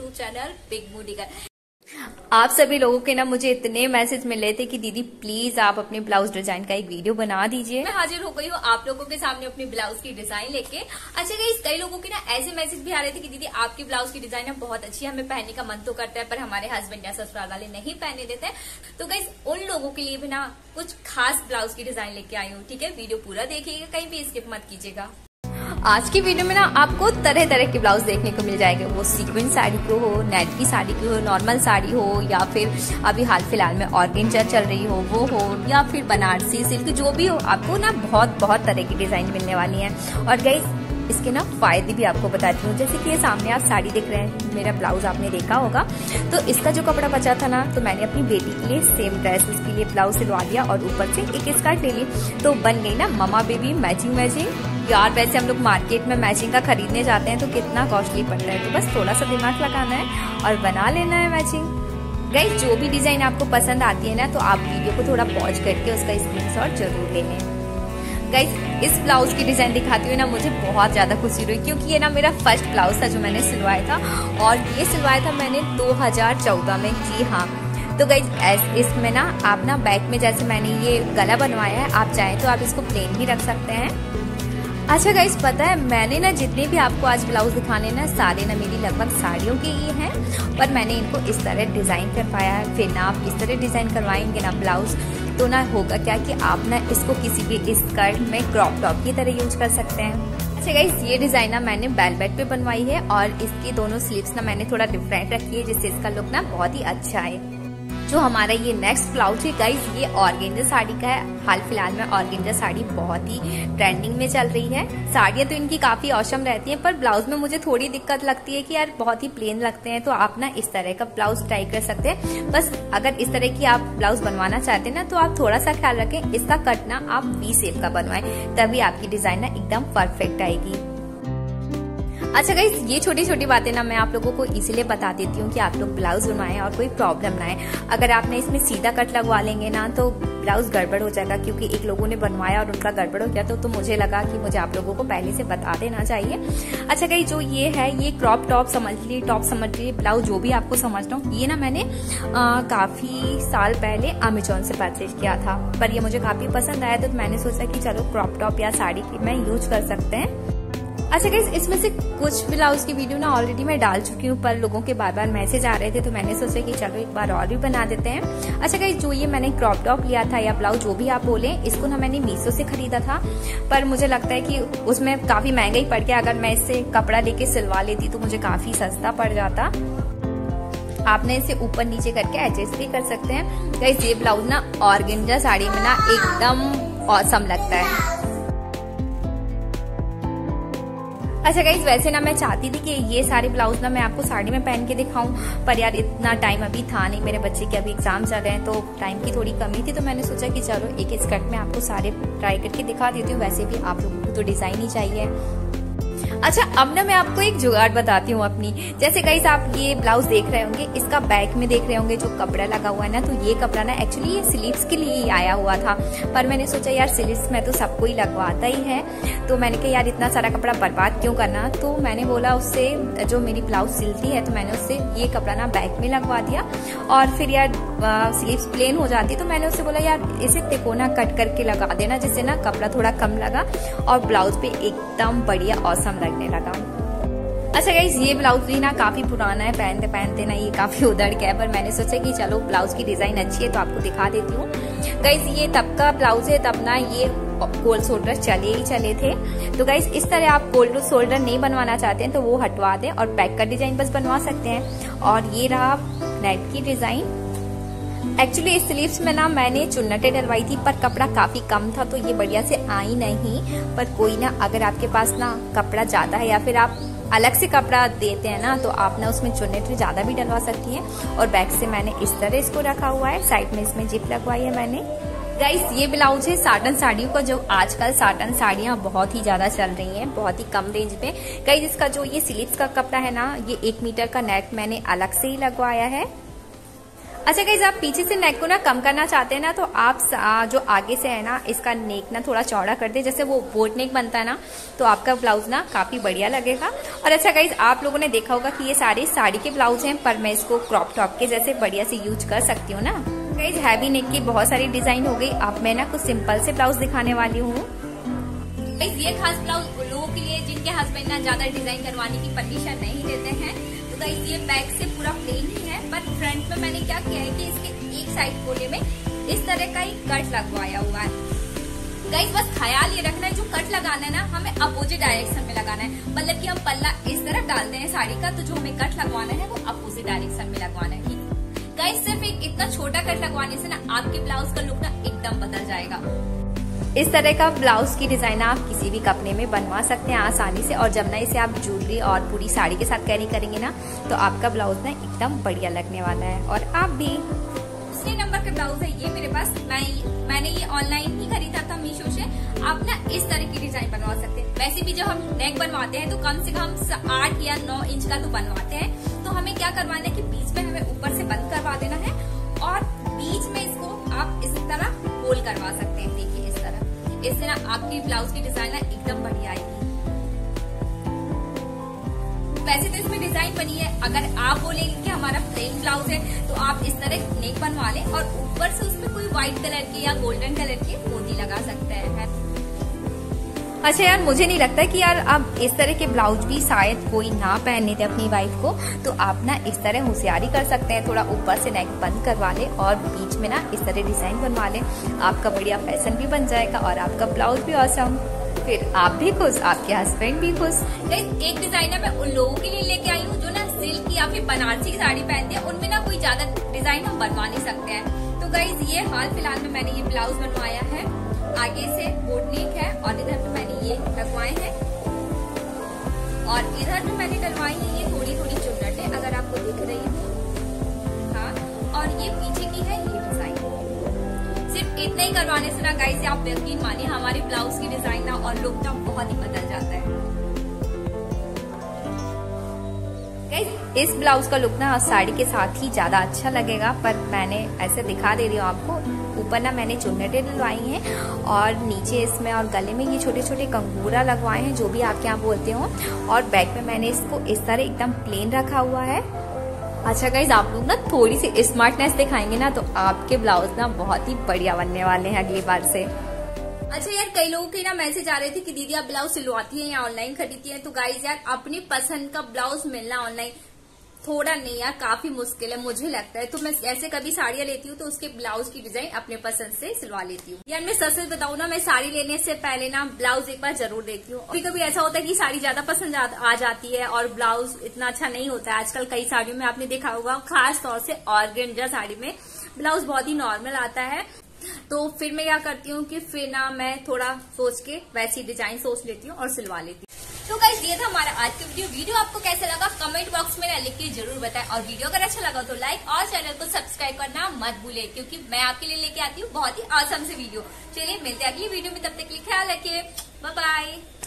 YouTube channel big moody girl. आप सभी लोगों के ना मुझे इतने मैसेज मिल रहे थे कि दीदी प्लीज आप अपने ब्लाउज डिजाइन का एक वीडियो बना दीजिए। मैं हाजिर हो गई हूँ आप लोगों के सामने अपने ब्लाउज की डिजाइन लेके। अच्छा गाइस, कई लोगों के ना ऐसे मैसेज भी आ रहे थे कि दीदी आपकी ब्लाउज की डिजाइन बहुत अच्छी है, हमें पहनने का मन तो करता है पर हमारे हस्बैंड या ससुराल वाले नहीं पहने देते। तो गाइस उन लोगों के लिए भी ना कुछ खास ब्लाउज की डिजाइन लेके आई हूँ। ठीक है, वीडियो पूरा देखिएगा, कहीं भी स्किप मत कीजिएगा। आज की वीडियो में ना आपको तरह तरह के ब्लाउज देखने को मिल जाएंगे, वो सीक्वेंस साड़ी को हो, नेट की साड़ी की हो, नॉर्मल साड़ी हो, या फिर अभी हाल फिलहाल में ऑर्गेन्जा चल रही हो वो हो, या फिर बनारसी सिल्क, जो भी हो आपको ना बहुत तरह की डिजाइन मिलने वाली है। और गाइस इसके ना फायदे भी आपको बताती हूँ। जैसे कि ये सामने आप साड़ी देख रहे हैं, मेरा ब्लाउज आपने देखा होगा, तो इसका जो कपड़ा बचा था ना, तो मैंने अपनी बेटी के लिए सेम ड्रेस इसके लिए ब्लाउज सिलवा दिया और ऊपर से एक स्कर्ट ले ली, तो बन गई ना ममा बेबी मैचिंग। यार वैसे हम लोग मार्केट में मैचिंग का खरीदने जाते हैं तो कितना कॉस्टली पड़ता है, तो बस थोड़ा सा दिमाग लगाना है और बना लेना है मैचिंग। गाइस जो भी डिजाइन आपको पसंद आती है ना, तो आप वीडियो को थोड़ा पॉज करके उसका स्क्रीनशॉट जरूर ले लें। गाइस इस ब्लाउज की डिजाइन दिखाते हुए ना मुझे बहुत ज्यादा खुशी हुई, क्योंकि ये ना मेरा फर्स्ट ब्लाउज था जो मैंने सिलवाया था, और ये सिलवाया था मैंने 2014 में। जी हाँ, तो गाइस इसमें ना आप ना बैक में जैसे मैंने ये गला बनवाया है, आप चाहें तो आप इसको प्लेन भी रख सकते हैं। अच्छा गाइस पता है मैंने ना जितने भी आपको आज ब्लाउज दिखाने ना सारे ना मेरी लगभग साड़ियों के ही हैं, पर मैंने इनको इस तरह डिजाइन करवाया है। फिर ना आप इस तरह डिजाइन करवाएंगे ना ब्लाउज, तो ना होगा क्या कि आप ना इसको किसी भी स्कर्ट में क्रॉप टॉप की तरह यूज कर सकते हैं। अच्छा गाइस ये डिजाइन ना मैंने वेलवेट पे बनवाई है, और इसकी दोनों स्लीव्स ना मैंने थोड़ा डिफरेंट रखी है, जिससे इसका लुक ना बहुत ही अच्छा है। जो हमारा ये नेक्स्ट ब्लाउज है गाइस, ये ऑर्गेन्जा साड़ी का है। हाल फिलहाल में ऑर्गेन्जा साड़ी बहुत ही ट्रेंडिंग में चल रही है। साड़ियाँ तो इनकी काफी औसम रहती हैं, पर ब्लाउज में मुझे थोड़ी दिक्कत लगती है कि यार बहुत ही प्लेन लगते हैं, तो आप ना इस तरह का ब्लाउज ट्राई कर सकते हैं। बस अगर इस तरह की आप ब्लाउज बनवाना चाहते हैं ना, तो आप थोड़ा सा ख्याल रखें, इसका कट ना आप वी शेप का बनवाएं, तभी आपकी डिजाइन ना एकदम परफेक्ट आएगी। अच्छा गाइस ये छोटी छोटी बातें ना मैं आप लोगों को इसीलिए बता देती हूँ कि आप लोग ब्लाउज बनवाएं और कोई प्रॉब्लम ना आए। अगर आपने इसमें सीधा कट लगवा लेंगे ना, तो ब्लाउज गड़बड़ हो जाएगा, क्योंकि एक लोगों ने बनवाया और उनका गड़बड़ हो गया, तो मुझे लगा कि मुझे आप लोगों को पहले से बता देना चाहिए। अच्छा गाइस जो ये है, ये क्रॉप टॉप समझ ली, टॉप समझ ली, ब्लाउज जो भी आपको समझना हो, ये ना मैंने काफी साल पहले अमेजोन से परचेज किया था, पर ये मुझे काफी पसंद आया, तो मैंने सोचा कि चलो क्रॉप टॉप या साड़ी में यूज कर सकते हैं। अच्छा गाइस इसमें से कुछ ब्लाउज की वीडियो ना ऑलरेडी मैं डाल चुकी हूँ, पर लोगों के बार बार मैसेज आ रहे थे, तो मैंने सोचा कि चलो एक बार और भी बना देते हैं। अच्छा गाइस जो ये मैंने क्रॉप टॉप लिया था या ब्लाउज जो भी आप बोले, इसको ना मैंने मीशो से खरीदा था, पर मुझे लगता है कि उसमें काफी महंगा ही पड़ गया। अगर मैं इससे कपड़ा लेके सिलवा लेती तो मुझे काफी सस्ता पड़ जाता। आपने इसे ऊपर नीचे करके एडजस्ट भी कर सकते हैं। गाइस ये ब्लाउज ना ऑर्गेन्जा साड़ी में ना एकदम ऑसम लगता है। अच्छा गाइस वैसे ना मैं चाहती थी कि ये सारे ब्लाउज ना मैं आपको साड़ी में पहन के दिखाऊं, पर यार इतना टाइम अभी था नहीं, मेरे बच्चे के अभी एग्जाम चल रहे हैं, तो टाइम की थोड़ी कमी थी, तो मैंने सोचा कि चलो एक स्कर्ट में आपको सारे ट्राई करके दिखा देती हूँ। वैसे भी आप लोगों को तो डिजाइन ही चाहिए। अच्छा अब ना मैं आपको एक जुगाड़ बताती हूँ अपनी। जैसे गाइस आप ये ब्लाउज देख रहे होंगे, इसका बैक में देख रहे होंगे जो कपड़ा लगा हुआ है ना, तो ये कपड़ा ना एक्चुअली ये स्लीव्स के लिए ही आया हुआ था, पर मैंने सोचा यार स्लीव्स में तो सबको ही लगवाता ही है, तो मैंने कहा यार इतना सारा कपड़ा बर्बाद क्यों करना। तो मैंने बोला उससे, जो मेरी ब्लाउज सिलती है, तो मैंने उससे ये कपड़ा ना बैक में लगवा दिया, और फिर यार स्लीव्स प्लेन हो जाती, तो मैंने उससे बोला यार इसे तिकोना कट करके लगा देना, जिससे ना कपड़ा थोड़ा कम लगा और ब्लाउज पे एकदम बढ़िया ऑसम लगने लगा। अच्छा गाइस ये ब्लाउज भी ना काफी पुराना है, पहनते पहनते ना ये काफी उधड़ गया, पर मैंने सोचा कि चलो ब्लाउज की डिजाइन अच्छी है तो आपको दिखा देती हूँ। गाइस ये तब का ब्लाउज है, तब ना ये गोल्ड शोल्डर चले थे, तो गाइस इस तरह आप गोल्ड शोल्डर नहीं बनवाना चाहते हैं तो वो हटवा दें और बैक का डिजाइन बस बनवा सकते हैं। और ये रहा नेट की डिजाइन। एक्चुअली इस स्लीव्स में ना मैंने चुन्नटें डलवाई थी, पर कपड़ा काफी कम था, तो ये बढ़िया से आई नहीं, पर कोई ना अगर आपके पास ना कपड़ा ज्यादा है या फिर आप अलग से कपड़ा देते हैं ना, तो आप ना उसमें चुन्नटें ज्यादा भी डलवा सकती हैं। और बैक से मैंने इस तरह इसको रखा हुआ है, साइड में इसमें जिप लगवाई है मैंने। गाइस ये ब्लाउज है साटन साड़ियों का, जो आजकल साटन साड़ियाँ बहुत ही ज्यादा चल रही हैं, बहुत ही कम रेंज में। गाइस इसका जो ये स्लीव्स का कपड़ा है ना, ये 1 मीटर का नेट मैंने अलग से ही लगवाया है। अच्छा गाइस, आप पीछे से नेक को ना कम करना चाहते हैं ना, तो आप जो आगे से है ना, इसका नेक ना थोड़ा चौड़ा कर दे, जैसे वो बोट नेक बनता है ना, तो आपका ब्लाउज ना काफी बढ़िया लगेगा। और अच्छा गाइस, आप लोगों ने देखा होगा कि ये सारे साड़ी के ब्लाउज हैं, पर मैं इसको क्रॉप टॉप के जैसे बढ़िया से यूज कर सकती हूँ ना। गाइस, हैवी नेक की बहुत सारी डिजाइन हो गई, अब मैं ना कुछ सिंपल से ब्लाउज दिखाने वाली हूँ। ये खास ब्लाउज उन लोगों के लिए जिनके हस्बैंड ना ज्यादा डिजाइन करवाने की परमिशन नहीं देते हैं। तो गाइस, ये बैक से पूरा प्लेन ही है, पर फ्रंट में मैंने क्या किया है कि इसके एक साइड कोने में इस तरह का ही कट लगवाया हुआ है। गाइस, बस ख्याल ये रखना है, जो कट लगाना है ना, हमें अपोजिट डायरेक्शन में लगाना है। मतलब कि हम पल्ला इस तरफ डालते हैं साड़ी का, तो जो हमें कट लगवाना है वो अपोजिट डायरेक्शन में लगवाना है। गाइस, सिर्फ एक इतना छोटा कट लगवाने से ना आपके ब्लाउज का लुक ना एकदम बदल जाएगा। इस तरह का ब्लाउज की डिजाइन आप किसी भी कपड़े में बनवा सकते हैं आसानी से, और जब ना इसे आप ज्वेलरी और पूरी साड़ी के साथ कैरी करेंगे ना, तो आपका ब्लाउज ना एकदम बढ़िया लगने वाला है। और आप भी दूसरे नंबर का ब्लाउज है ये मेरे पास, मैंने ये ऑनलाइन ही खरीदा था मीशो से। आप ना इस तरह की डिजाइन बनवा सकते हैं। वैसे भी जब हम नेक बनवाते हैं तो कम से कम 8 या 9 इंच का तो बनवाते हैं। तो हमें क्या करवाना है कि बीच में हमें ऊपर से बंद करवा देना है, और बीच में इसको आप इस तरह होल करवा सकते हैं। देखिए इस तरह, इससे ना आपकी ब्लाउज की डिजाइन ना एकदम बढ़िया आएगी। वैसे तो इसमें डिजाइन बनी है, अगर आप बोलेंगे कि हमारा प्लेन ब्लाउज है तो आप इस तरह नेक बनवा लें, और ऊपर से उसमें कोई व्हाइट कलर की या गोल्डन कलर की मोती लगा सकते हैं। अच्छा यार, मुझे नहीं लगता कि यार अब इस तरह के ब्लाउज भी शायद कोई ना पहनने थे अपनी वाइफ को, तो आप ना इस तरह होशियारी कर सकते हैं, थोड़ा ऊपर से नेक बंद करवा ले और बीच में ना इस तरह डिजाइन बनवा ले। आपका बढ़िया फैशन भी बन जाएगा और आपका ब्लाउज भी ऑसम, फिर आप भी खुश, आपके हस्बैंड भी खुश। एक डिजाइन मैं उन लोगों के लिए लेके आई हूँ जो ना सिल्क या फिर बनारसी की साड़ी पहनते हैं, उनमें ना कोई ज्यादा डिजाइन हम बनवा नहीं सकते हैं। तो गाइज, ये हाल फिलहाल में मैंने ये ब्लाउज बनवाया है, आगे से बोट नेक है, और इधर पे मैंने ये लगवाए हैं, और इधर पे मैंने डलवाई है ये थोड़ी थोड़ी चुन्नटें, अगर आपको दिख रही हो। हाँ, और ये पीछे की है ये डिजाइन। सिर्फ इतना ही करवाने से ना गाइस, आप यकीन मानिए हमारे ब्लाउज की डिजाइन ना और लुक ना बहुत ही बदल जाता है। इस ब्लाउज का लुक ना साड़ी के साथ ही ज्यादा अच्छा लगेगा, पर मैंने ऐसे दिखा दे रही हूँ आपको। ऊपर ना मैंने चुन्नटें डलवाई हैं, और नीचे इसमें और गले में ये छोटे छोटे कंगूरा लगवाए हैं, जो भी आपके यहाँ बोलते हो, और बैक में मैंने इसको इस तरह एकदम प्लेन रखा हुआ है। अच्छा गाइज, आप लोग ना थोड़ी सी स्मार्टनेस दिखाएंगे ना, तो आपके ब्लाउज ना बहुत ही बढ़िया बनने वाले हैं अगली बार से। अच्छा यार, कई लोगों के ना मैसेज आ रहे थे कि दीदी आप ब्लाउज सिलवाती हैं या ऑनलाइन खरीदती हैं। तो गाइज यार, अपनी पसंद का ब्लाउज मिलना ऑनलाइन थोड़ा नहीं यार, काफी मुश्किल है मुझे लगता है। तो मैं ऐसे कभी साड़ियां लेती हूँ तो उसके ब्लाउज की डिजाइन अपने पसंद से सिलवा लेती हूँ। यार मैं सच बताऊँ ना, मैं साड़ी लेने से पहले ना ब्लाउज एक बार जरूर देखती हूँ। कभी कभी ऐसा होता है कि साड़ी ज्यादा पसंद आ जाती है और ब्लाउज इतना अच्छा नहीं होता है। आजकल कई साड़ियों में आपने देखा होगा, खास तौर से ऑर्गेन्जा साड़ी में ब्लाउज बहुत ही नॉर्मल आता है। तो फिर मैं क्या करती हूँ कि फिर ना मैं थोड़ा सोच के वैसी डिजाइन सोच लेती हूँ और सिलवा लेती हूँ। तो गाइस, ये था हमारा आज का वीडियो आपको कैसा लगा कमेंट बॉक्स में लिख के जरूर बताएं, और वीडियो अगर अच्छा लगा तो लाइक और चैनल को सब्सक्राइब करना मत भूले, क्योंकि मैं आपके लिए लेके आती हूँ बहुत ही ऑसम से वीडियो। चलिए मिलते हैं अगली वीडियो में, तब तक के लिए ख्याल रखिए, बाय बाय।